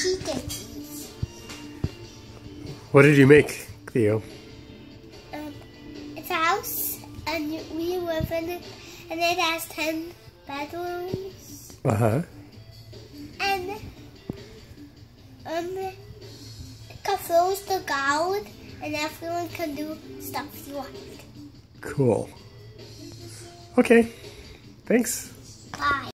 chickens. What did you make, Theo? It's a house, and we live in it, and it has 10 bedrooms. And Cthulhu's the god, and everyone can do stuff you want. Cool. Okay. Thanks. Bye.